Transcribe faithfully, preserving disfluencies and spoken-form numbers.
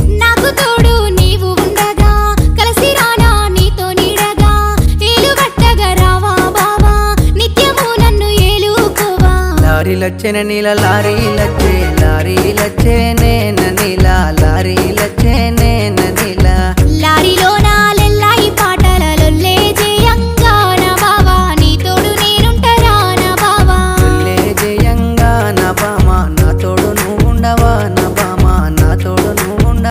నాకు తోడు నీవు ఉండగా కలిసి రానా నీతో నీడగా ఏలు గట్టగా రావా బావా నిత్యము నన్ను ఏలుకోవా లారీ లచ్చన నీల లారీ లచ్చే లారీ లచ్చే నేన నీల లారీ